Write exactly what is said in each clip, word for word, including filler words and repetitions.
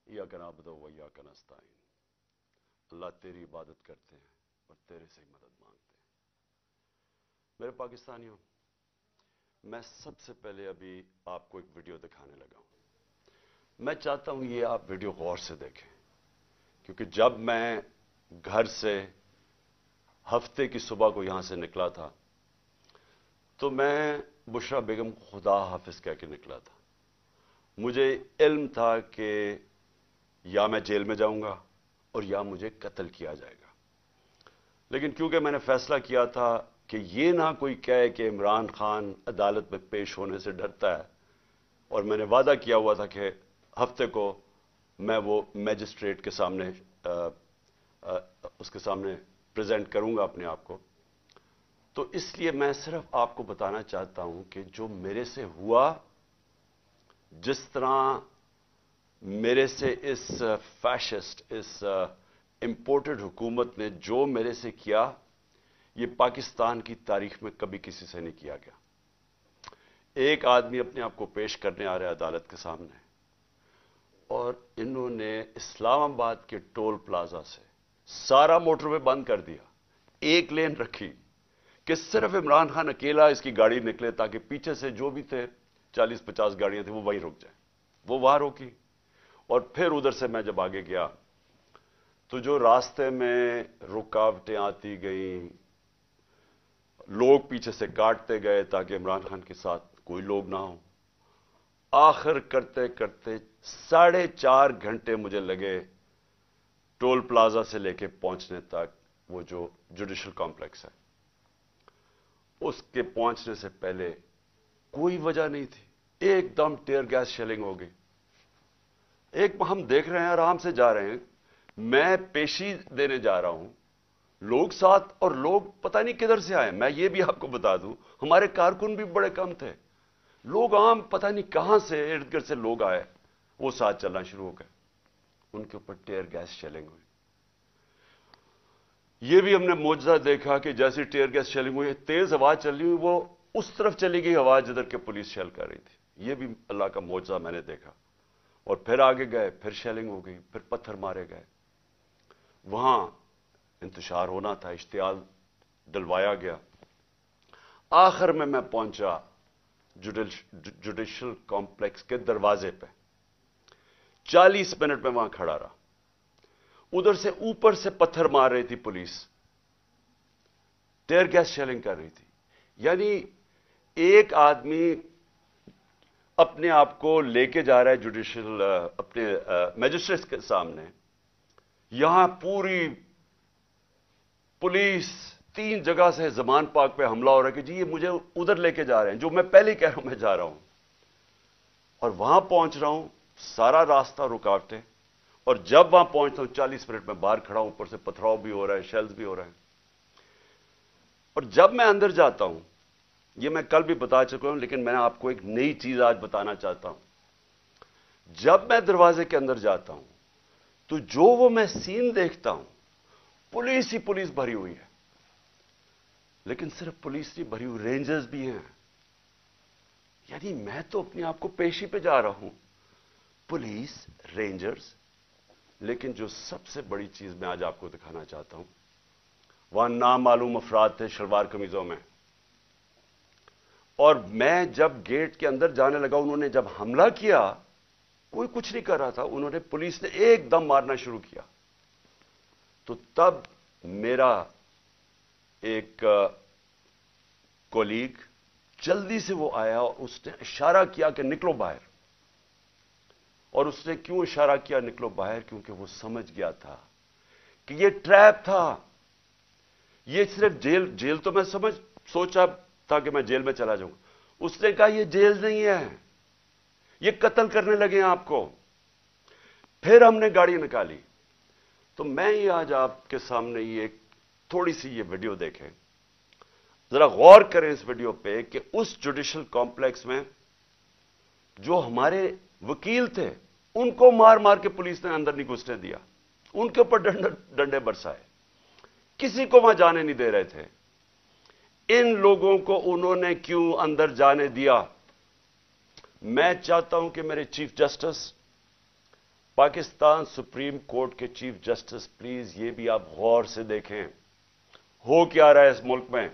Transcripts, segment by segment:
इय्याका नअबुदु व इय्याका नस्तईन। अल्लाह तेरी इबादत करते हैं और तेरे से ही मदद मांगते हैं। मेरे पाकिस्तानियों, मैं सबसे पहले अभी आपको एक वीडियो दिखाने लगा हूं। मैं चाहता हूं ये आप वीडियो गौर से देखें, क्योंकि जब मैं घर से हफ्ते की सुबह को यहां से निकला था तो मैं बुशरा बेगम को खुदा हाफिज कह के निकला था। मुझे इल्म था कि या मैं जेल में जाऊंगा और या मुझे कत्ल किया जाएगा, लेकिन क्योंकि मैंने फैसला किया था कि ये ना कोई कहे कि इमरान खान अदालत में पेश होने से डरता है, और मैंने वादा किया हुआ था कि हफ्ते को मैं वो मैजिस्ट्रेट के सामने आ, आ, उसके सामने प्रेजेंट करूंगा अपने आप को, तो इसलिए मैं सिर्फ आपको बताना चाहता हूं कि जो मेरे से हुआ, जिस तरह मेरे से इस फैशिस्ट, इस इंपोर्टेड हुकूमत ने जो मेरे से किया, ये पाकिस्तान की तारीख में कभी किसी से नहीं किया गया। एक आदमी अपने आप को पेश करने आ रहा है अदालत के सामने, और इन्होंने इस्लामाबाद के टोल प्लाजा से सारा मोटरवे बंद कर दिया, एक लेन रखी कि सिर्फ इमरान खान अकेला इसकी गाड़ी निकले, ताकि पीछे से जो भी थे चालीस पचास गाड़ियां थी वो वहीं रुक जाए। वो वहां रोकी, और फिर उधर से मैं जब आगे गया तो जो रास्ते में रुकावटें आती गई, लोग पीछे से काटते गए ताकि इमरान खान के साथ कोई लोग ना हो। आखिर करते करते साढ़े चार घंटे मुझे लगे टोल प्लाजा से लेके पहुंचने तक। वो जो जुडिशल कॉम्प्लेक्स है उसके पहुंचने से पहले कोई वजह नहीं थी, एकदम टीयर गैस शेलिंग हो गई। एक हम देख रहे हैं, आराम से जा रहे हैं, मैं पेशी देने जा रहा हूं, लोग साथ, और लोग पता नहीं किधर से आए। मैं ये भी आपको बता दूं, हमारे कारकुन भी बड़े कम थे, लोग आम पता नहीं कहां से इर्द गिर्द से लोग आए, वो साथ चलना शुरू हो गए, उनके ऊपर टीयर गैस शेलिंग हुई। ये भी हमने मौजज़ा देखा कि जैसी टीयर गैस शेलिंग हुई, तेज हवा चली हुई, वो उस तरफ चली गई हवा जिधर के पुलिस शेल कर रही थी। ये भी अल्लाह का मौजज़ा मैंने देखा। और फिर आगे गए, फिर शेलिंग हो गई, फिर पत्थर मारे गए। वहां इंतशार होना था, इश्तियाल डलवाया गया। आखिर में मैं पहुंचा जुडिशल कॉम्प्लेक्स के दरवाजे पे। चालीस मिनट में वहां खड़ा रहा। उधर से ऊपर से पत्थर मार रही थी पुलिस, टीयर गैस शेलिंग कर रही थी। यानी एक आदमी अपने आप को लेके जा रहा है जुडिशल अपने मैजिस्ट्रेट के सामने, यहां पूरी पुलिस तीन जगह से जमान पाक पे हमला हो रहा है कि जी ये मुझे उधर लेके जा रहे हैं, जो मैं पहले ही कह रहा हूं मैं जा रहा हूं। और वहां पहुंच रहा हूं, सारा रास्ता रुकावटें, और जब वहां पहुंचता हूं चालीस मिनट में बाहर खड़ा हूं, ऊपर से पथराव भी हो रहा है, शेल्स भी हो रहे हैं। और जब मैं अंदर जाता हूं, ये मैं कल भी बता चुका हूं, लेकिन मैं आपको एक नई चीज आज बताना चाहता हूं। जब मैं दरवाजे के अंदर जाता हूं तो जो वो मैं सीन देखता हूं, पुलिस ही पुलिस भरी हुई है। लेकिन सिर्फ पुलिस नहीं भरी हुई, रेंजर्स भी हैं। यानी मैं तो अपने आप को पेशी पे जा रहा हूं, पुलिस, रेंजर्स। लेकिन जो सबसे बड़ी चीज मैं आज आपको दिखाना चाहता हूं, वहां नामालूम अफराद थे शलवार कमीजों में। और मैं जब गेट के अंदर जाने लगा, उन्होंने जब हमला किया, कोई कुछ नहीं कर रहा था, उन्होंने, पुलिस ने एकदम मारना शुरू किया। तो तब मेरा एक कोलीग जल्दी से वो आया और उसने इशारा किया कि निकलो बाहर। और उसने क्यों इशारा किया निकलो बाहर? क्योंकि वो समझ गया था कि ये ट्रैप था। ये सिर्फ जेल, जेल तो मैं समझ सोचा था कि मैं जेल में चला जाऊंगा। उसने कहा ये जेल नहीं है, ये कत्ल करने लगे हैं आपको। फिर हमने गाड़ी निकाली। तो मैं ये आज आपके सामने ये थोड़ी सी ये वीडियो देखें, जरा गौर करें इस वीडियो पे कि उस जुडिशल कॉम्प्लेक्स में जो हमारे वकील थे, उनको मार मार के पुलिस ने अंदर नहीं घुसने दिया, उनके ऊपर डंडे बरसाए, किसी को वहां जाने नहीं दे रहे थे। इन लोगों को उन्होंने क्यों अंदर जाने दिया? मैं चाहता हूं कि मेरे chief justice Pakistan supreme court के चीफ जस्टिस, प्लीज ये भी आप गौर से देखें, हो क्या रहा है इस मुल्क में।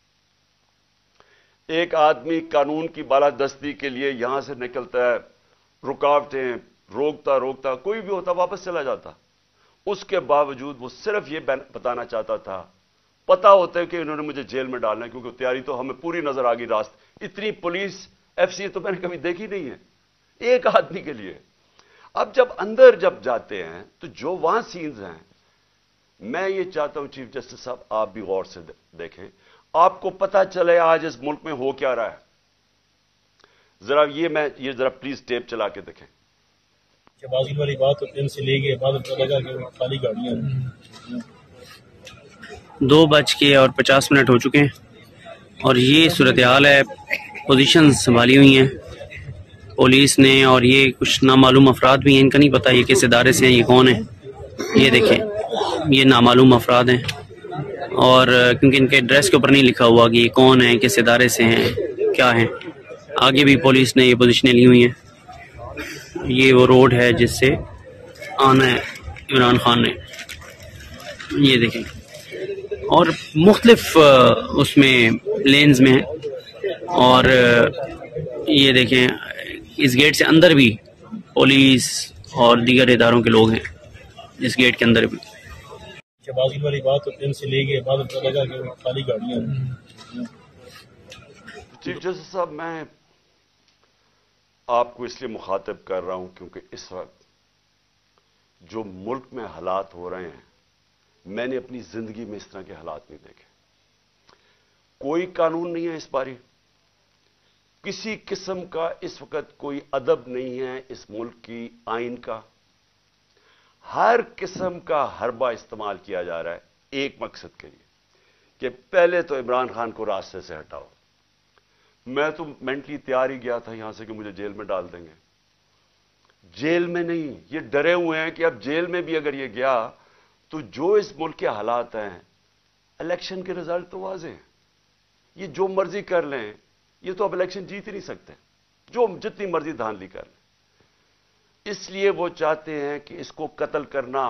एक आदमी कानून की बालादस्ती के लिए यहां से निकलता है, रुकावटें रोकता रोकता कोई भी होता वापस चला जाता। उसके बावजूद वो सिर्फ ये बताना चाहता था, पता होता है कि इन्होंने मुझे जेल में डालना है, क्योंकि तैयारी तो हमें पूरी नजर आ गई। रास्त इतनी पुलिस एफसी तो मैंने कभी देखी नहीं है एक आदमी के लिए। अब जब अंदर जब जाते हैं तो जो वहां सीन्स हैं, मैं ये चाहता हूं चीफ जस्टिस साहब आप भी गौर से देखें, आपको पता चले आज इस मुल्क में हो क्या रहा है। जरा ये मैं ये जरा प्लीज टेप चला के देखें। बाजी वाली बात तो दिन से ले गए, बाद में पता लगा कि खाली गाड़ियां। दो बज के और पचास मिनट हो चुके हैं और ये सूरत हाल है। पोजीशन संभाली हुई हैं पुलिस ने, और ये कुछ नामालूम अफराद भी हैं, इनका नहीं पता ये किस इदारे से हैं, ये कौन है। ये देखें, ये नामालूम अफराद हैं, और क्योंकि इनके एड्रेस के ऊपर नहीं लिखा हुआ कि ये कौन है, किस इदारे से हैं, क्या हैं। आगे भी पुलिस ने ये पोजीशनें ली हुई हैं। ये वो रोड है जिससे आना है इमरान खान ने, ये देखें, और मुख्तलिफ उसमें लेन्स में है। और ये देखें, इस गेट से अंदर भी पुलिस और दीगर इदारों के लोग हैं, इस गेट के अंदर भी। बाजी वाली बात तो दिन से ले गए, बाद में पता लगा कि खाली गाड़ियां। चीफ जस्टिस साहब, मैं आपको इसलिए मुखातिब कर रहा हूं क्योंकि इस वक्त जो मुल्क में हालात हो रहे हैं, मैंने अपनी जिंदगी में इस तरह के हालात नहीं देखे। कोई कानून नहीं है इस बारी, किसी किस्म का इस वक्त कोई अदब नहीं है इस मुल्क की आइन का। हर किस्म का हरबा इस्तेमाल किया जा रहा है एक मकसद के लिए कि पहले तो इमरान खान को रास्ते से हटाओ। मैं तो मेंटली तैयार ही गया था यहां से कि मुझे जेल में डाल देंगे। जेल में नहीं, ये डरे हुए हैं कि अब जेल में भी अगर ये गया तो जो इस मुल्क के हालात हैं, इलेक्शन के रिजल्ट तो वाज़ेह हैं, ये जो मर्जी कर लें, ये तो अब इलेक्शन जीत ही नहीं सकते, जो जितनी मर्जी धांधली कर लें। इसलिए वो चाहते हैं कि इसको कत्ल करना।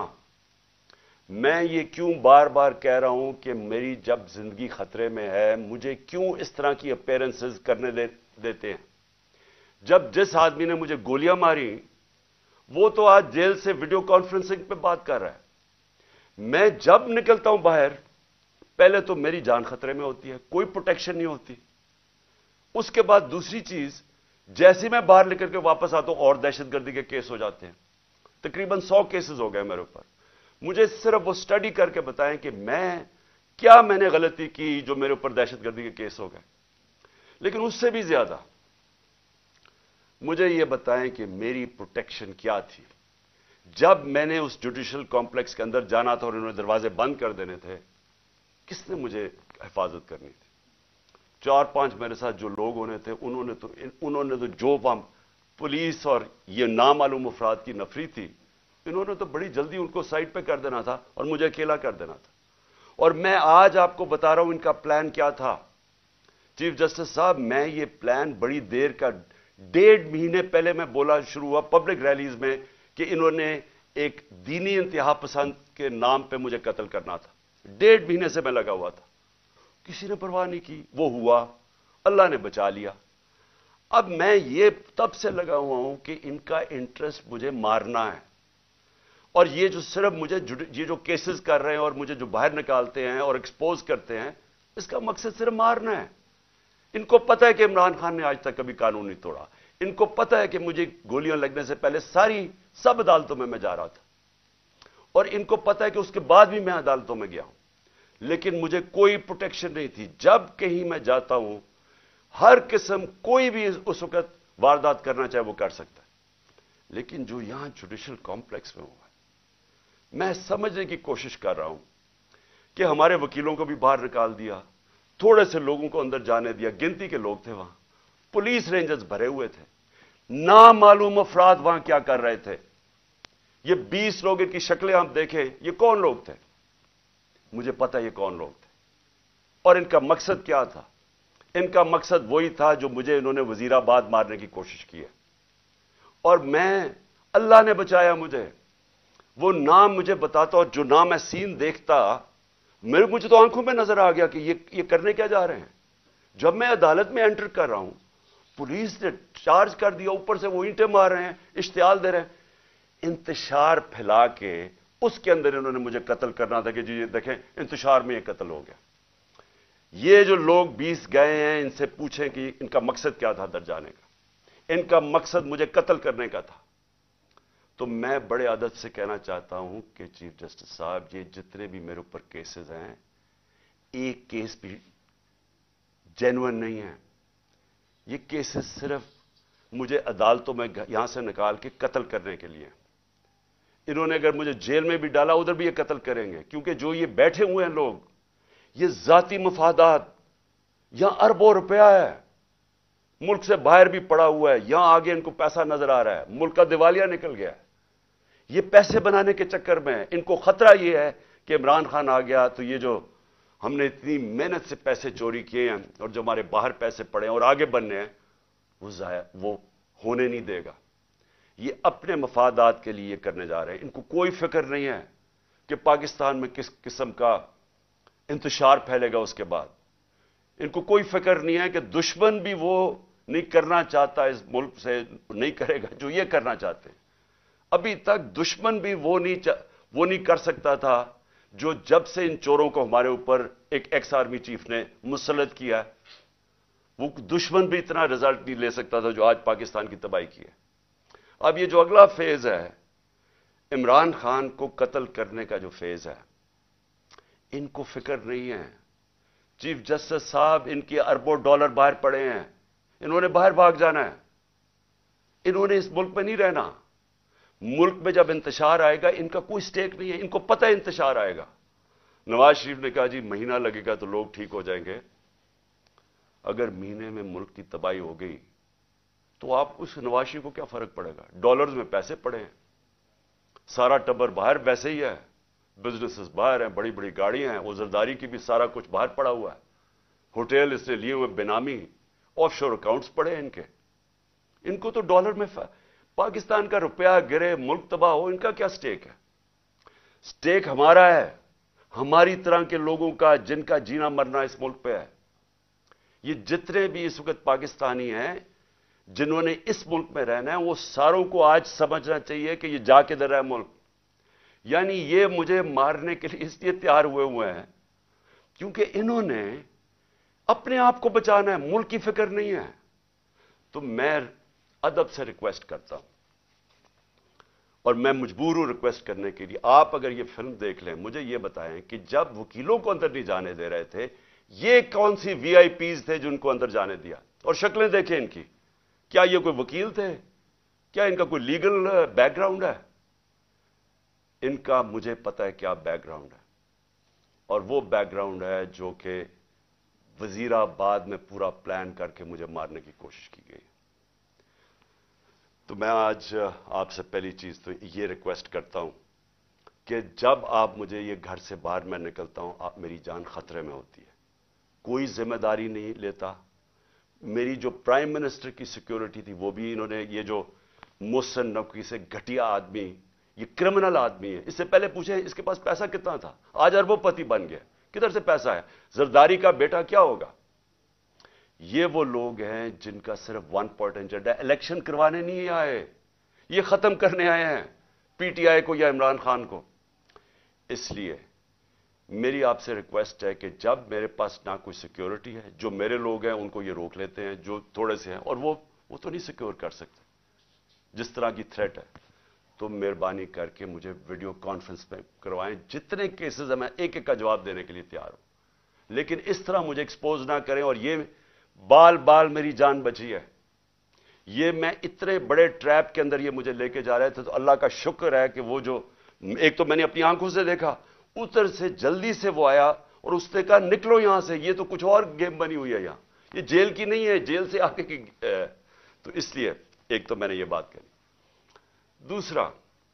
मैं ये क्यों बार बार कह रहा हूं कि मेरी जब जिंदगी खतरे में है, मुझे क्यों इस तरह की अपीयरेंसेस करने दे, देते हैं। जब जिस आदमी ने मुझे गोलियां मारी वो तो आज जेल से वीडियो कॉन्फ्रेंसिंग पे बात कर रहा है। मैं जब निकलता हूं बाहर, पहले तो मेरी जान खतरे में होती है, कोई प्रोटेक्शन नहीं होती। उसके बाद दूसरी चीज, जैसे मैं बाहर निकल के वापस आता हूं और दहशतगर्दी के केस हो जाते हैं। तकरीबन सौ केसेस हो गए मेरे ऊपर। मुझे सिर्फ वो स्टडी करके बताएं कि मैं क्या मैंने गलती की जो मेरे ऊपर दहशतगर्दी के केस हो गए। लेकिन उससे भी ज्यादा मुझे यह बताएं कि मेरी प्रोटेक्शन क्या थी। जब मैंने उस जुडिशल कॉम्प्लेक्स के अंदर जाना था और इन्होंने दरवाजे बंद कर देने थे, किसने मुझे हिफाजत करनी थी? चार पांच मेरे साथ जो लोग होने थे, उन्होंने तो उन्होंने तो जो वहां पुलिस और ये नामालूम अफराद की नफरी थी, इन्होंने तो बड़ी जल्दी उनको साइड पे कर देना था और मुझे अकेला कर देना था। और मैं आज आपको बता रहा हूं इनका प्लान क्या था। चीफ जस्टिस साहब, मैं ये प्लान बड़ी देर का, डेढ़ महीने पहले मैं बोला शुरू हुआ पब्लिक रैलीज में कि इन्होंने एक दीनी इंतहा पसंद के नाम पे मुझे कत्ल करना था। डेढ़ महीने से मैं लगा हुआ था, किसी ने परवाह नहीं की। वो हुआ, अल्लाह ने बचा लिया। अब मैं ये तब से लगा हुआ हूं कि इनका इंटरेस्ट मुझे मारना है। और ये जो सिर्फ मुझे ये जो केसेस कर रहे हैं और मुझे जो बाहर निकालते हैं और एक्सपोज करते हैं, इसका मकसद सिर्फ मारना है। इनको पता है कि इमरान खान ने आज तक कभी कानून नहीं तोड़ा। इनको पता है कि मुझे गोलियां लगने से पहले सारी सब अदालतों में मैं जा रहा था, और इनको पता है कि उसके बाद भी मैं अदालतों में गया हूं, लेकिन मुझे कोई प्रोटेक्शन नहीं थी। जब कहीं मैं जाता हूं, हर किस्म कोई भी उस वक्त वारदात करना चाहे वो कर सकता है। लेकिन जो यहां जुडिशल कॉम्प्लेक्स में हुआ है, मैं समझने की कोशिश कर रहा हूं कि हमारे वकीलों को भी बाहर निकाल दिया, थोड़े से लोगों को अंदर जाने दिया, गिनती के लोग थे वहां, पुलिस रेंजर्स भरे हुए थे, नामालूम अफराद वहां क्या कर रहे थे। ये बीस लोग, इनकी शक्लें आप देखें, ये कौन लोग थे? मुझे पता ये कौन लोग थे और इनका मकसद क्या था। इनका मकसद वही था जो मुझे इन्होंने वजीराबाद मारने की कोशिश की है। और मैं अल्लाह ने बचाया मुझे। वो नाम मुझे बताता और जो नाम मैं सीन देखता, मेरे मुझे तो आंखों में नजर आ गया कि ये ये करने क्या जा रहे हैं। जब मैं अदालत में एंटर कर रहा हूं, पुलिस ने चार्ज कर दिया, ऊपर से वो ईंटें मार रहे हैं, इश्तिहाल दे रहे हैं, इंतशार फैला के उसके अंदर इन्होंने मुझे कत्ल करना था कि जी ये देखें इंतशार में ये कत्ल हो गया। ये जो लोग बीस गए हैं, इनसे पूछें कि इनका मकसद क्या था अंदर जाने का। इनका मकसद मुझे कत्ल करने का था। तो मैं बड़े अदब से कहना चाहता हूं कि चीफ जस्टिस साहब, ये जितने भी मेरे ऊपर केसेस हैं, एक केस भी जेन्युइन नहीं है। ये केसेस सिर्फ मुझे अदालतों में यहां से निकाल के कत्ल करने के लिए। इन्होंने अगर मुझे जेल में भी डाला, उधर भी ये कत्ल करेंगे, क्योंकि जो ये बैठे हुए हैं लोग, ये जाती मफादात, यहां अरबों रुपया है, मुल्क से बाहर भी पड़ा हुआ है, यहां आगे इनको पैसा नजर आ रहा है, मुल्क का दिवालिया निकल गया है। ये पैसे बनाने के चक्कर में इनको खतरा ये है कि इमरान खान आ गया तो ये जो हमने इतनी मेहनत से पैसे चोरी किए हैं और जो हमारे बाहर पैसे पड़े हैं और आगे बनने हैं, वो जाया वो होने नहीं देगा। ये अपने मफादात के लिए करने जा रहे हैं। इनको कोई फिक्र नहीं है कि पाकिस्तान में किस किस्म का इंतशार फैलेगा उसके बाद। इनको कोई फिक्र नहीं है कि दुश्मन भी वो नहीं करना चाहता इस मुल्क से, नहीं करेगा जो ये करना चाहते हैं। अभी तक दुश्मन भी वो नहीं वो नहीं कर सकता था जो जब से इन चोरों को हमारे ऊपर एक एक्स आर्मी चीफ ने मुसल्लत किया, वो दुश्मन भी इतना रिजल्ट नहीं ले सकता था जो आज पाकिस्तान की तबाही की है। अब ये जो अगला फेज है, इमरान खान को कत्ल करने का जो फेज है, इनको फिक्र नहीं है। चीफ जस्टिस साहब, इनके अरबों डॉलर बाहर पड़े हैं, इन्होंने बाहर भाग जाना है, इन्होंने इस मुल्क में नहीं रहना। मुल्क में जब इंतशार आएगा, इनका कोई स्टेक नहीं है, इनको पता है इंतशार आएगा। नवाज शरीफ ने कहा जी महीना लगेगा तो लोग ठीक हो जाएंगे। अगर महीने में मुल्क की तबाही हो गई तो आप उस नवाज शरीफ को क्या फर्क पड़ेगा? डॉलर्स में पैसे पड़े हैं, सारा टब्बर बाहर वैसे ही है, बिजनेसेस बाहर हैं, बड़ी बड़ी गाड़ियां हैं, उजरदारी की भी सारा कुछ बाहर पड़ा हुआ है, होटल इसने लिए हुए बेनामी, ऑफशोर अकाउंट्स पड़े हैं इनके। इनको तो डॉलर में पाकिस्तान का रुपया गिरे, मुल्क तबाह हो, इनका क्या स्टेक है? स्टेक हमारा है, हमारी तरह के लोगों का, जिनका जीना मरना इस मुल्क पे है। ये जितने भी इस वक्त पाकिस्तानी हैं जिन्होंने इस मुल्क में रहना है, वो सारों को आज समझना चाहिए कि ये जा किधर रहा है मुल्क। यानी ये मुझे मारने के लिए इसलिए तैयार हुए हुए हैं क्योंकि इन्होंने अपने आप को बचाना है, मुल्क की फिक्र नहीं है। तो मैं अदब से रिक्वेस्ट करता हूं और मैं मजबूर हूं रिक्वेस्ट करने के लिए, आप अगर ये फिल्म देख लें, मुझे ये बताएं कि जब वकीलों को अंदर नहीं जाने दे रहे थे, ये कौन सी वीआईपीज थे जिनको अंदर जाने दिया? और शक्लें देखें इनकी, क्या ये कोई वकील थे? क्या इनका कोई लीगल बैकग्राउंड है? इनका मुझे पता है क्या बैकग्राउंड है, और वो बैकग्राउंड है जो कि वजीराबाद में पूरा प्लान करके मुझे मारने की कोशिश की गई। तो मैं आज आपसे पहली चीज तो ये रिक्वेस्ट करता हूं कि जब आप मुझे ये घर से बाहर मैं निकलता हूं, आप मेरी जान खतरे में होती है, कोई जिम्मेदारी नहीं लेता। मेरी जो प्राइम मिनिस्टर की सिक्योरिटी थी वो भी इन्होंने, ये जो मोहसिन नकवी से घटिया आदमी, ये क्रिमिनल आदमी है, इससे पहले पूछे इसके पास पैसा कितना था, आज अरबोपति बन गया, किधर से पैसा है? जरदारी का बेटा क्या होगा? ये वो लोग हैं जिनका सिर्फ वन पॉइंट एजेंडा, इलेक्शन करवाने नहीं आए, ये खत्म करने आए हैं पीटीआई को या इमरान खान को। इसलिए मेरी आपसे रिक्वेस्ट है कि जब मेरे पास ना कोई सिक्योरिटी है, जो मेरे लोग हैं उनको ये रोक लेते हैं जो थोड़े से हैं, और वो वो तो नहीं सिक्योर कर सकते जिस तरह की थ्रेट है, तो मेहरबानी करके मुझे वीडियो कॉन्फ्रेंस में करवाएं। जितने केसेस हैं मैं एक एक का जवाब देने के लिए तैयार हूं, लेकिन इस तरह मुझे एक्सपोज ना करें। और ये बाल बाल मेरी जान बची है, ये मैं इतने बड़े ट्रैप के अंदर ये मुझे लेके जा रहे थे, तो अल्लाह का शुक्र है कि वो जो, एक तो मैंने अपनी आंखों से देखा, उधर से जल्दी से वो आया और उसने कहा निकलो यहां से, ये तो कुछ और गेम बनी हुई है, यहां ये जेल की नहीं है, जेल से आगे की। तो इसलिए एक तो मैंने ये बात कही। दूसरा,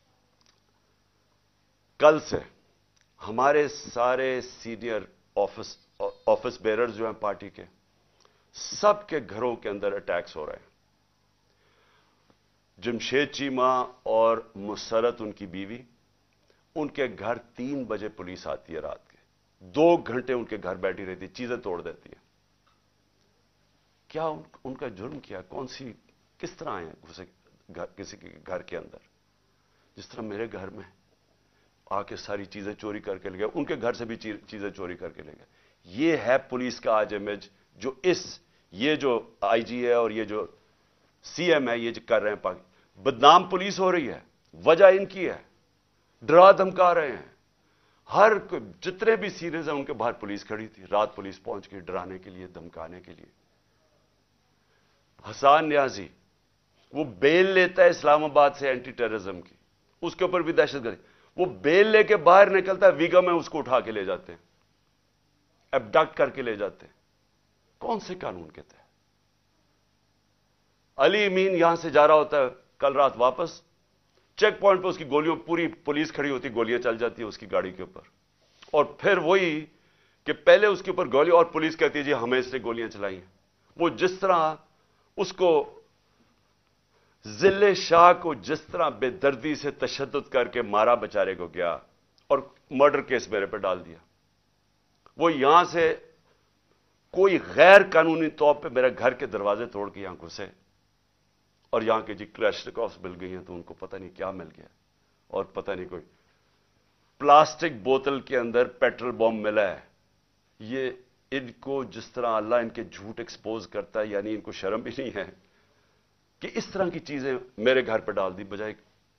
कल से हमारे सारे सीनियर ऑफिस ऑफिस बेरर्स जो हैं पार्टी के, सबके घरों के अंदर अटैक्स हो रहे हैं। जमशेद चीमा और मुसरत उनकी बीवी, उनके घर तीन बजे पुलिस आती है रात के, दो घंटे उनके घर बैठी रहती है, चीजें तोड़ देती है। क्या उन, उनका जुर्म किया? कौन सी, किस तरह आए घुसे घर, किसी के घर के अंदर? जिस तरह मेरे घर में आके सारी चीजें चोरी करके ले गए, उनके घर से भी चीजें चोरी करके ले गए। ये है पुलिस का आज इमेज जो इस ये जो आईजी है और ये जो सीएम है ये जो कर रहे हैं। पाकि बदनाम पुलिस हो रही है, वजह इनकी है, डरा धमका रहे हैं। हर जितने भी सीरीज हैं उनके बाहर पुलिस खड़ी थी, रात पुलिस पहुंच गई डराने के लिए, धमकाने के लिए। हसान न्याजी वो बेल लेता है इस्लामाबाद से एंटी टेररिज्म की, उसके ऊपर भी दहशतगर्दी, वो बेल लेके बाहर निकलता है, वीगा में उसको उठा के ले जाते हैं, एबडक्ट करके ले जाते हैं। कौन से कानून के तहत? अली अमीन यहां से जा रहा होता है कल रात वापस, चेक पॉइंट पे उसकी गोलियों, पूरी पुलिस खड़ी होती, गोलियां चल जाती है उसकी गाड़ी के ऊपर, और फिर वही कि पहले उसके ऊपर गोली और पुलिस कहती है जी हमें इसने गोलियां चलाई हैं। वो जिस तरह उसको जिले शाह को जिस तरह बेदर्दी से तशद्दुद करके मारा बेचारे को गया और मर्डर केस मेरे पे डाल दिया, वो यहां से कोई गैर कानूनी तौर पे मेरे घर के दरवाजे तोड़ के यहां घुसे और यहां के जी क्लैशनिकोव्स मिल गई हैं तो उनको पता नहीं क्या मिल गया, और पता नहीं कोई प्लास्टिक बोतल के अंदर पेट्रोल बॉम्ब मिला है। ये इनको जिस तरह अल्लाह इनके झूठ एक्सपोज करता है, यानी इनको शर्म भी नहीं है कि इस तरह की चीजें मेरे घर पर डाल दी, बजाय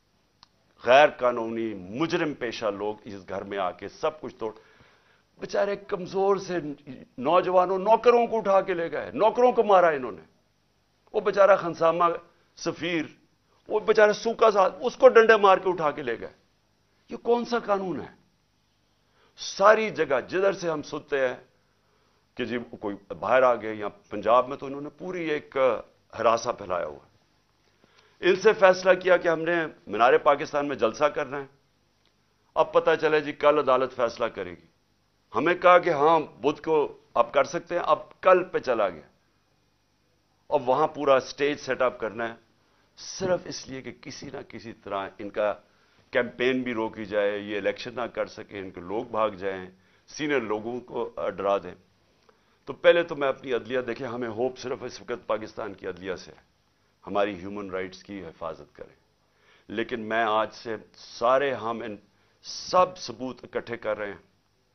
गैर कानूनी मुजरिम पेशा लोग इस घर में आके सब कुछ तोड़। बेचारे कमजोर से नौजवानों, नौकरों को उठा के ले गए, नौकरों को मारा इन्होंने। वो बेचारा खनसामा सफीर, वो बेचारा सूखा साथ, उसको डंडे मार के उठा के ले गए। ये कौन सा कानून है? सारी जगह जिधर से हम सुनते हैं कि जी कोई बाहर आ गए, या पंजाब में तो इन्होंने पूरी एक हरासा फैलाया हुआ। इनसे फैसला किया कि हमने मीनारे पाकिस्तान में जलसा करना है। अब पता चले जी कल अदालत फैसला करेगी। हमें कहा कि हां बुध को आप कर सकते हैं, अब कल पे चला गया और वहां पूरा स्टेज सेटअप करना है, सिर्फ इसलिए कि किसी ना किसी तरह इनका कैंपेन भी रोकी जाए, ये इलेक्शन ना कर सके, इनके लोग भाग जाएं, सीनियर लोगों को डरा दें। तो पहले तो मैं अपनी अदलिया देखें, हमें होप सिर्फ इस वक्त पाकिस्तान की अदलिया से है, हमारी ह्यूमन राइट्स की हिफाजत करें। लेकिन मैं आज से सारे हम इन सब सबूत इकट्ठे कर रहे हैं।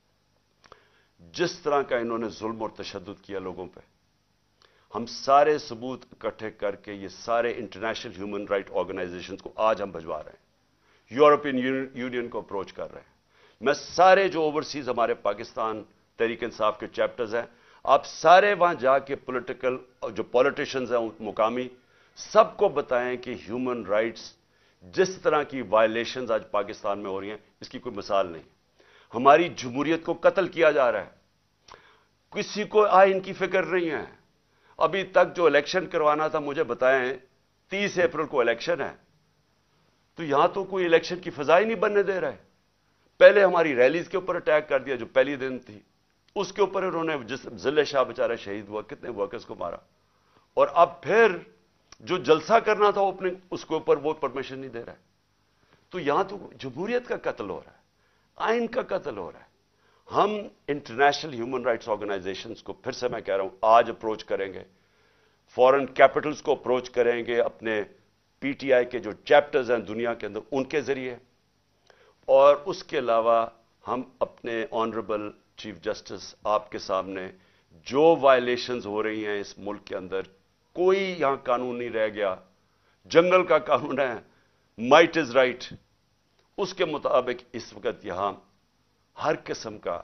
जिस तरह का इन्होंने जुल्म और तशद्दुद किया लोगों पे, हम सारे सबूत इकट्ठे करके ये सारे इंटरनेशनल ह्यूमन राइट ऑर्गेनाइजेशंस को आज हम भिजवा रहे हैं, यूरोपियन यूनियन को अप्रोच कर रहे हैं। मैं सारे जो ओवरसीज हमारे पाकिस्तान तहरीक इंसाफ के चैप्टर्स हैं, आप सारे वहां जाके पॉलिटिकल जो पॉलिटिशियंस हैं मुकामी, सबको बताएं कि ह्यूमन राइट्स जिस तरह की वायलेशंस आज पाकिस्तान में हो रही हैं, इसकी कोई मिसाल नहीं। हमारी जमहूरियत को कत्ल किया जा रहा है, किसी को आइन की फिक्र नहीं है। अभी तक जो इलेक्शन करवाना था, मुझे बताएं तीस अप्रैल को इलेक्शन है, तो यहां तो कोई इलेक्शन की फजा ही नहीं बनने दे रहा है। पहले हमारी रैलीज के ऊपर अटैक कर दिया, जो पहली दिन थी उसके ऊपर उन्होंने, जिस जिले शाह बेचारा शहीद हुआ, कितने वर्कर्स को मारा, और अब फिर जो जलसा करना था ओपनिंग, उसके ऊपर वो परमिशन नहीं दे रहा है। तो यहां तो जमहूरियत का कत्ल हो रहा है, आइन का कत्ल हो रहा है। हम इंटरनेशनल ह्यूमन राइट्स ऑर्गेनाइजेशंस को फिर से मैं कह रहा हूं आज अप्रोच करेंगे, फॉरेन कैपिटल्स को अप्रोच करेंगे, अपने पीटीआई के जो चैप्टर्स हैं दुनिया के अंदर उनके जरिए, और उसके अलावा हम अपने ऑनरेबल चीफ जस्टिस आपके सामने जो वायलेशंस हो रही हैं इस मुल्क के अंदर, कोई यहां कानून नहीं रह गया। जंगल का कानून है, माइट इज राइट, उसके मुताबिक इस वक्त यहां हर किस्म का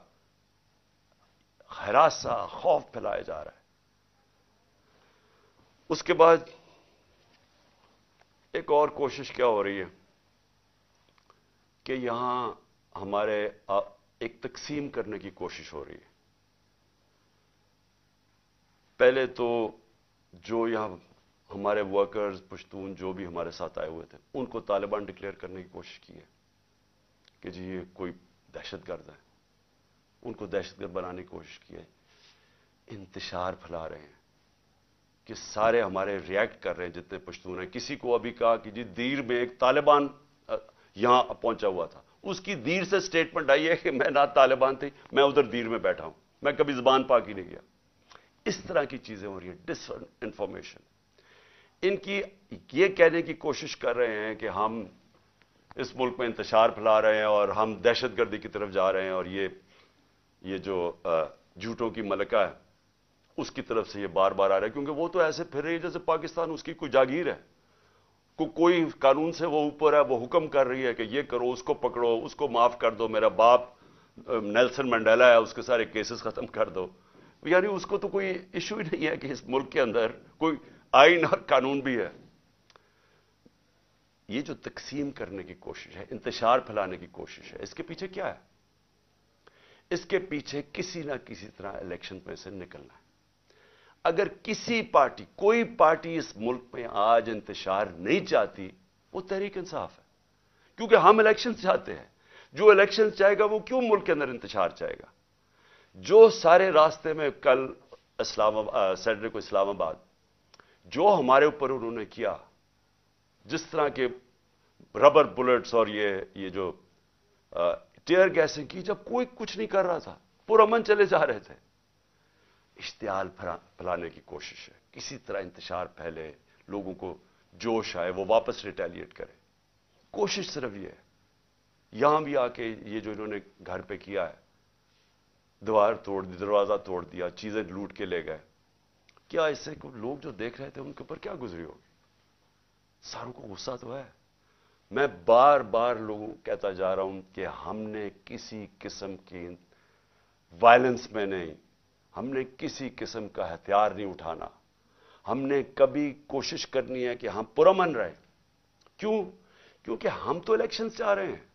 हरासा, खौफ फैलाया जा रहा है। उसके बाद एक और कोशिश क्या हो रही है कि यहां हमारे एक तकसीम करने की कोशिश हो रही है। पहले तो जो यहां हमारे वर्कर्स, पश्तून जो भी हमारे साथ आए हुए थे, उनको तालिबान डिक्लेयर करने की कोशिश की है कि जी ये कोई दहशतगर्द है, उनको दहशतगर्द बनाने की कोशिश की है। इंतशार फैला रहे हैं کہ سارے ہمارے ریئیکٹ کر رہے ہیں جتنے پشتون ہیں. کسی کو ابھی کہا کہ جی دیر میں ایک طالبان یہاں پہنچا ہوا تھا, اس کی دیر سے سٹیٹمنٹ آئی ہے کہ میں نہ طالبان تھی, میں ادھر دیر میں بیٹھا ہوں, میں کبھی زبان پاک ہی نہیں گیا. اس طرح کی چیزیں ہو رہی ہیں, ڈس انفارمیشن. ان کی یہ کہنے کی کوشش کر رہے ہیں کہ ہم اس ملک میں انتشار پھیلا رہے ہیں اور ہم دہشت گردی کی طرف جا رہے ہیں, اور یہ یہ جو جھوٹوں کی ملکہ ہے اس کی طرف سے یہ بار بار آ رہا ہے, کیونکہ وہ تو ایسے پھر رہی ہے جیسے پاکستان اس کی کوئی جاگیر ہے, کو کوئی قانون سے وہ اوپر ہے, وہ حکم کر رہی ہے کہ یہ کرو, اس کو پکڑو, اس کو معاف کر دو, میرا باپ نیلسن منڈیلا ہے اس کے سارے کیسز ختم کر دو. یعنی اس کو تو کوئی ایشو ہی نہیں ہے کہ اس ملک کے اندر کوئی آئین اور قانون بھی ہے. یہ جو تقسیم کرنے کی کوشش ہے, انتشار پھیلانے کی کوشش ہے, اس کے پیچھے کیا ہے؟ اس کے پیچھے کسی نہ کسی طرح الیکشن میں سے نکلنا ہے. اگر کسی پارٹی, کوئی پارٹی اس ملک میں آج انتشار نہیں چاہتی, وہ تحریک انصاف ہے, کیونکہ ہم الیکشن چاہتے ہیں. جو الیکشن چاہے گا وہ کیوں ملک کے اندر انتشار چاہے گا؟ جو سارے راستے میں کل اسلام آباد, سیٹرڈے کو اسلام آباد, جو ہمارے اوپر انہوں نے کیا, جس طرح کے ربر بلٹس اور یہ یہ جو ٹیئر گیسنگ کی, جب کوئی کچھ نہیں کر رہا تھا, پرامن چلے جا رہے تھے. اشتعال پھیلانے کی کوشش ہے, کسی طرح انتشار پھیلے, لوگوں کو جوش آئے, وہ واپس ریٹیلیٹ کرے. کوشش صرف یہ ہے. یہاں بھی آ کے یہ جو انہوں نے گھر پہ کیا ہے, دیوار توڑ دی, دروازہ توڑ دیا, چیزیں لوٹ کے لے گئے, کیا اس سے لوگ جو دیکھ رہے تھے ان کے اوپر کیا گزری ہوگی؟ ساروں کو غصہ تو ہے. میں بار بار لوگوں کہتا جا رہا ہوں کہ ہم نے کسی قسم کی وائلنس میں نہیں, ہم نے کسی قسم کا ہتھیار نہیں اٹھانا. ہم نے کبھی کوشش کرنی ہے کہ ہم پرامن رہیں. کیوں؟ کیونکہ ہم تو الیکشن سے آ رہے ہیں.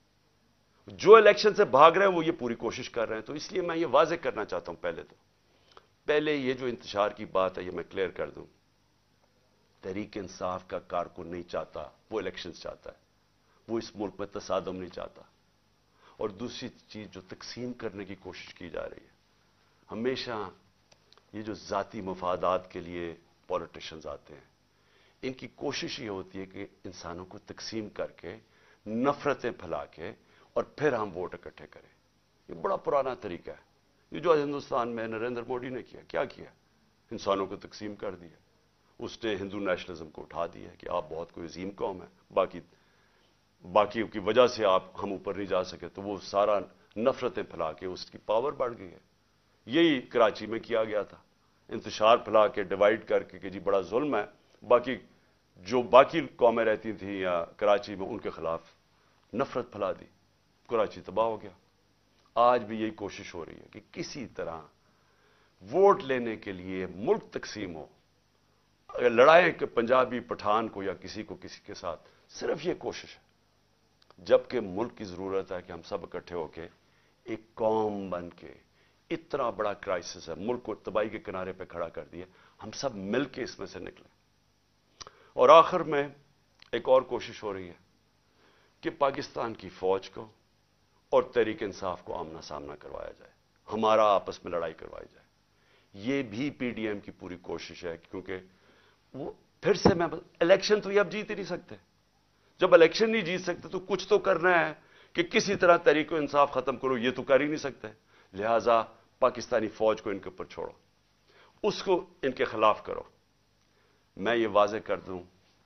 جو الیکشن سے بھاگ رہے ہیں وہ یہ پوری کوشش کر رہے ہیں. تو اس لیے میں یہ واضح کرنا چاہتا ہوں, پہلے تو پہلے یہ جو انتشار کی بات ہے یہ میں کلیئر کر دوں. تحریک انصاف کا کارکن نہیں چاہتا, وہ الیکشن چاہتا ہے. وہ اس ملک میں تصادم نہیں چاہتا. اور دوسری چیز جو تقسیم کرنے کی کوشش کی جا رہی ہے, ہمیشہ یہ جو ذاتی مفادات کے لیے پولیٹیشنز آتے ہیں, ان کی کوشش یہ ہوتی ہے کہ انسانوں کو تقسیم کر کے, نفرتیں پھیلا کے, اور پھر ہم ووٹ اکٹھے کریں. یہ بڑا پرانا طریقہ ہے. یہ جو ہندوستان میں نریندر مودی نے کیا, کیا کیا؟ انسانوں کو تقسیم کر دیا. اس نے ہندو نیشنلزم کو اٹھا دیا کہ آپ بہت کوئی عظیم قوم ہے, باقی باقیوں کی وجہ سے آپ ہم اوپر نہیں جا سکے, تو وہ سارا نفرتیں پھیلا کے اس کی پاور بڑھ گئی ہے. یہی کراچی میں کیا گیا تھا, انتشار پھیلا کے, ڈیوائڈ کر کے کہ جی بڑا ظلم ہے, باقی جو باقی قومیں رہتی تھیں یا کراچی میں ان کے خلاف نفرت پھیلا دی, کراچی تباہ ہو گیا. آج بھی یہی کوشش ہو رہی ہے کہ کسی طرح ووٹ لینے کے لیے ملک تقسیم ہو. اگر لڑائیں کہ پنجابی پٹھان کو یا کسی کو کسی کے ساتھ, صرف یہ کوشش ہے. جبکہ ملک کی ضرورت ہے کہ ہم سب اکٹھے ہو کے ایک قوم بن کے, اتنا بڑا کرائسس ہے, ملک کو تباہی کے کنارے پہ کھڑا کر دیا, ہم سب مل کے اس میں سے نکلیں. اور آخر میں ایک اور کوشش ہو رہی ہے کہ پاکستان کی فوج کو اور تحریک انصاف کو آمنا سامنا کروایا جائے, ہمارا آپس میں لڑائی کروائی جائے. یہ بھی پی ڈی ایم کی پوری کوشش ہے, کیونکہ وہ پھر سے میں الیکشن تو یہ اب جیت ہی نہیں سکتے. جب الیکشن نہیں جیت سکتے تو کچھ تو کرنا ہے کہ کسی طرح تحریک انصاف ختم کرو. یہ تو کر ہی نہیں سکتے. لہذا پاکستانی فوج کو ان کے اوپر چھوڑو, اس کو ان کے خلاف کرو. میں یہ واضح کر دوں,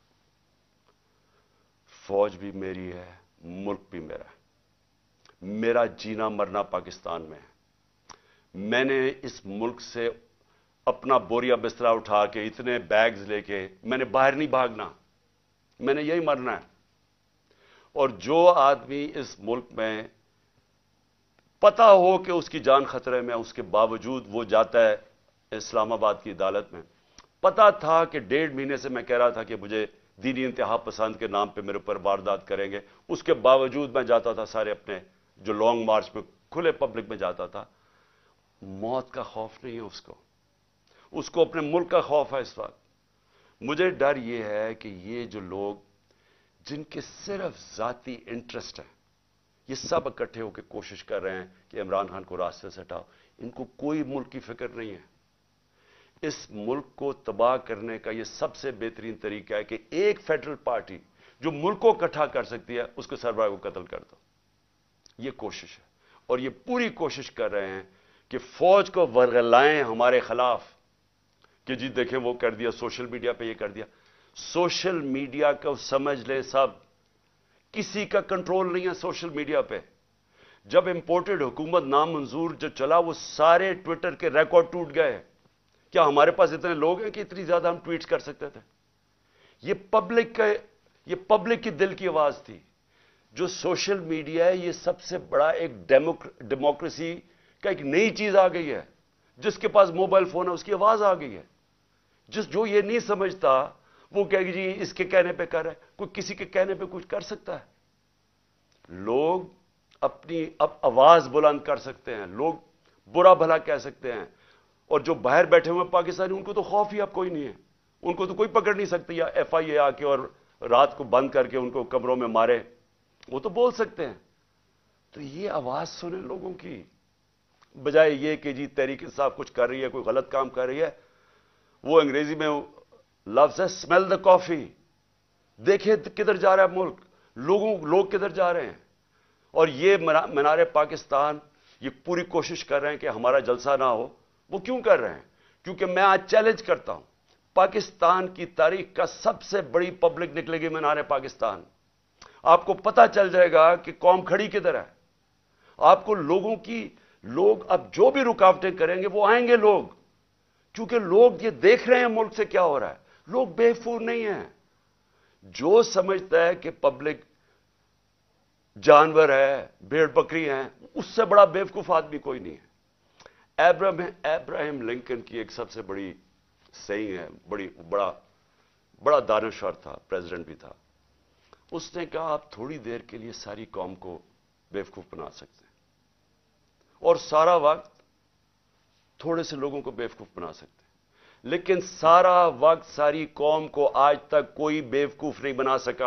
فوج بھی میری ہے, ملک بھی میرا ہے. میرا جینا مرنا پاکستان میں ہے. میں نے اس ملک سے اپنا بوریا بسترا اٹھا کے, اتنے بیگز لے کے, میں نے باہر نہیں بھاگنا, میں نے یہی مرنا ہے. اور جو آدمی اس ملک میں پتا ہو کہ اس کی جان خطرے میں, اس کے باوجود وہ جاتا ہے اسلام آباد کی عدالت میں. پتا تھا کہ ڈیڑھ مہینے سے میں کہہ رہا تھا کہ مجھے دینی انتہا پسند کے نام پہ میرے اوپر واردات کریں گے, اس کے باوجود میں جاتا تھا سارے اپنے جو لانگ مارچ میں کھلے پبلک میں جاتا تھا. موت کا خوف نہیں ہے اس کو, اس کو اپنے ملک کا خوف ہے اس وقت. مجھے ڈر یہ ہے کہ یہ جو لوگ جن کے صرف ذاتی انٹرسٹ ہیں, یہ سب اکٹھے ہو کے کوشش کر رہے ہیں کہ عمران خان کو راستے سے ہٹاؤ. ان کو کوئی ملک کی فکر نہیں ہے. इस मुल्क को तबाह करने का यह सबसे बेहतरीन तरीका है कि एक फेडरल पार्टी जो मुल्क को इकट्ठा कर सकती है उसके सरबराह को कत्ल कर दो। यह कोशिश है और यह पूरी कोशिश कर रहे हैं कि फौज को वर्गलाएं हमारे खिलाफ कि जी देखें वो कर दिया, सोशल मीडिया पे ये कर दिया। सोशल मीडिया को समझ लें सब, किसी का कंट्रोल नहीं है सोशल मीडिया पे। जब इंपोर्टेड हुकूमत नामंजूर जो चला वो सारे ट्विटर के रिकॉर्ड टूट गए। क्या हमारे पास इतने लोग हैं कि इतनी ज्यादा हम ट्वीट कर सकते थे? ये पब्लिक का ये पब्लिक की दिल की आवाज थी। जो सोशल मीडिया है ये सबसे बड़ा एक डेमोक्रेसी का एक नई चीज आ गई है। जिसके पास मोबाइल फोन है उसकी आवाज आ गई है। जिस जो ये नहीं समझता वो कहेगी जी इसके कहने पे कर रहा है, कोई किसी के कहने पे कुछ कर सकता है? लोग अपनी अब आवाज बुलंद कर सकते हैं, लोग बुरा भला कह सकते हैं। और जो बाहर बैठे हुए पाकिस्तानी उनको तो खौफ ही अब कोई नहीं है, उनको तो कोई पकड़ नहीं सकती या एफ आई ए आके और रात को बंद करके उनको कमरों में मारे, वो तो बोल सकते हैं। तो ये आवाज सुने लोगों की, बजाय ये कि जी तहरीक इंसाफ कुछ कर रही है, कोई गलत काम कर रही है। वो अंग्रेजी में लफ्ज है स्मेल द कॉफी। देखिए किधर जा रहा है मुल्क, लोगों लोग किधर जा रहे हैं। और ये मीनार पाकिस्तान ये पूरी कोशिश कर रहे हैं कि हमारा जलसा ना हो। वो क्यों कर रहे हैं? क्योंकि मैं आज चैलेंज करता हूं, पाकिस्तान की तारीख का सबसे बड़ी पब्लिक निकलेगी मीनार पाकिस्तान। आपको पता चल जाएगा कि कौम खड़ी किधर है। आपको लोगों की लोग अब जो भी रुकावटें करेंगे वो आएंगे लोग, क्योंकि लोग ये देख रहे हैं मुल्क से क्या हो रहा है। लोग बेवकूफ नहीं हैं। जो समझता है कि पब्लिक जानवर है, भेड़ बकरी है, उससे बड़ा बेवकूफ आदमी कोई नहीं है। एब्राहम एब्राहम लिंकन की एक सबसे बड़ी सही है, बड़ी बड़ा बड़ा दानश्वर था, प्रेसिडेंट भी था। उसने कहा आप थोड़ी देर के लिए सारी कौम को बेवकूफ बना सकते हैं और सारा वक्त थोड़े से लोगों को बेवकूफ बना सकते हैं, लेकिन सारा वक्त सारी कौम को आज तक कोई बेवकूफ नहीं बना सका।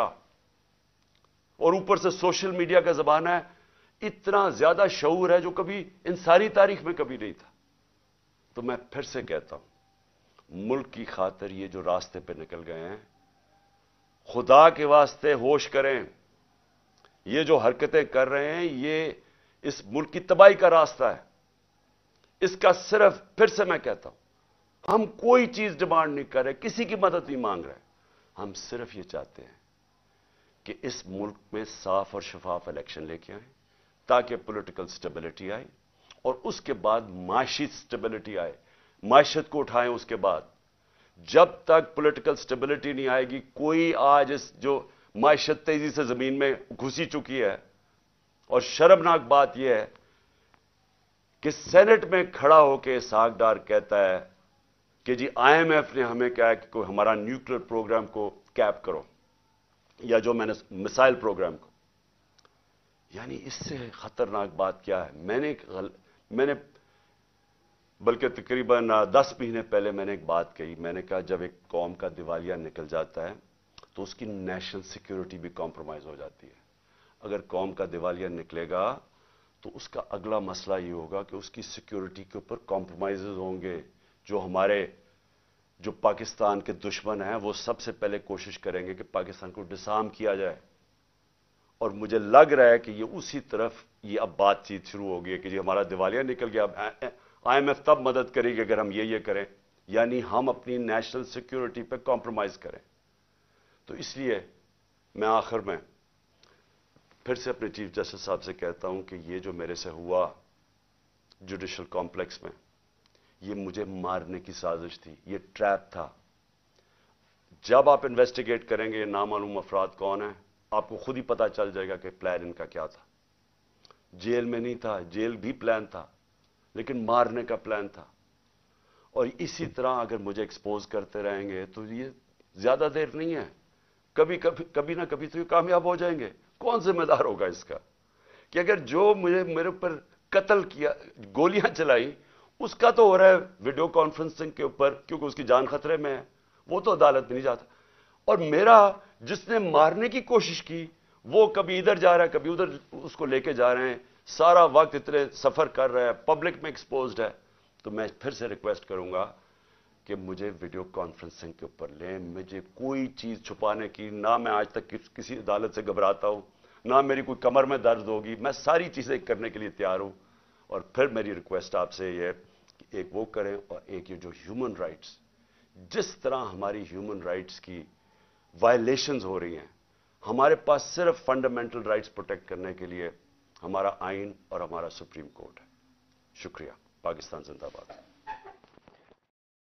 और ऊपर से सोशल मीडिया का जमाना है, इतना ज्यादा शऊर है जो कभी इन सारी तारीख में कभी नहीं था। तो मैं फिर से कहता हूं, मुल्क की खातिर ये जो रास्ते पे निकल गए हैं, खुदा के वास्ते होश करें। ये जो हरकतें कर रहे हैं ये इस मुल्क की तबाही का रास्ता है। इसका सिर्फ, फिर से मैं कहता हूं, हम कोई चीज डिमांड नहीं कर रहे, किसी की मदद नहीं मांग रहे। हम सिर्फ ये चाहते हैं कि इस मुल्क में साफ और शफाफ इलेक्शन लेके आए ताकि पॉलिटिकल स्टेबिलिटी आए और उसके बाद माशी स्टेबिलिटी आए, माशियत को उठाएं। उसके बाद जब तक पॉलिटिकल स्टेबिलिटी नहीं आएगी, कोई आज इस जो माशियत तेजी से जमीन में घुसी चुकी है। और शर्मनाक बात यह है कि सेनेट में खड़ा होकर इसहाक डार कहता है कि जी आई एम एफ ने हमें कहा कि कोई हमारा न्यूक्लियर प्रोग्राम को कैप करो, या जो मैंने मिसाइल प्रोग्राम को। यानी इससे खतरनाक बात क्या है? मैंने मैंने बल्कि तकरीबन दस महीने पहले मैंने एक बात कही। मैंने कहा जब एक कौम का दिवालिया निकल जाता है तो उसकी नेशनल सिक्योरिटी भी कॉम्प्रोमाइज हो जाती है। अगर कौम का दिवालिया निकलेगा तो उसका अगला मसला ये होगा कि उसकी सिक्योरिटी के ऊपर कॉम्प्रोमाइजेज होंगे। जो हमारे जो पाकिस्तान के दुश्मन हैं वो सबसे पहले कोशिश करेंगे कि पाकिस्तान को डिसार्म किया जाए। और मुझे लग रहा है कि ये उसी तरफ ये अब बातचीत शुरू हो गई है कि जी हमारा दिवालिया निकल गया, अब आई एम एफ तब मदद करेगी अगर हम ये ये करें, यानी हम अपनी नेशनल सिक्योरिटी पे कॉम्प्रोमाइज करें। तो इसलिए मैं आखिर में फिर से अपने चीफ जस्टिस साहब से कहता हूं कि ये जो मेरे से हुआ जुडिशल कॉम्प्लेक्स में, ये मुझे मारने की साजिश थी, ये ट्रैप था। जब आप इन्वेस्टिगेट करेंगे नामालूम अफराद कौन है, आपको खुद ही पता चल जाएगा कि प्लान इनका क्या था। जेल में नहीं था, जेल भी प्लान था, लेकिन मारने का प्लान था। और इसी तरह अगर मुझे एक्सपोज करते रहेंगे तो ये ज्यादा देर नहीं है, कभी कभी कभी ना कभी तो ये कामयाब हो जाएंगे। कौन जिम्मेदार होगा इसका कि अगर जो मुझे मेरे ऊपर कत्ल किया, गोलियां चलाई, उसका तो हो रहा है वीडियो कॉन्फ्रेंसिंग के ऊपर क्योंकि उसकी जान खतरे में है, वो तो अदालत में नहीं जाता। और मेरा जिसने मारने की कोशिश की वो कभी इधर जा रहा है कभी उधर उसको लेके जा रहे हैं, सारा वक्त इतने सफर कर रहा है, पब्लिक में एक्सपोज्ड है। तो मैं फिर से रिक्वेस्ट करूंगा کہ مجھے ویڈیو کانفرنسنگ کے اوپر لیں. مجھے کوئی چیز چھپانے کی، نہ میں آج تک کسی عدالت سے گھبراتا ہوں، نہ میری کوئی کمر میں درد ہوگی. میں ساری چیزیں کرنے کے لیے تیار ہوں. اور پھر میری ریکویسٹ آپ سے یہ کہ ایک وہ کریں، اور ایک یہ جو ہیومن رائٹس، جس طرح ہماری ہیومن رائٹس کی وائلیشنز ہو رہی ہیں، ہمارے پاس صرف فنڈامنٹل رائٹس پروٹیکٹ کرنے کے لیے ہمارا آئین اور ہمارا سپریم کورٹ ہے. شکریہ. پاکستان زندہ باد.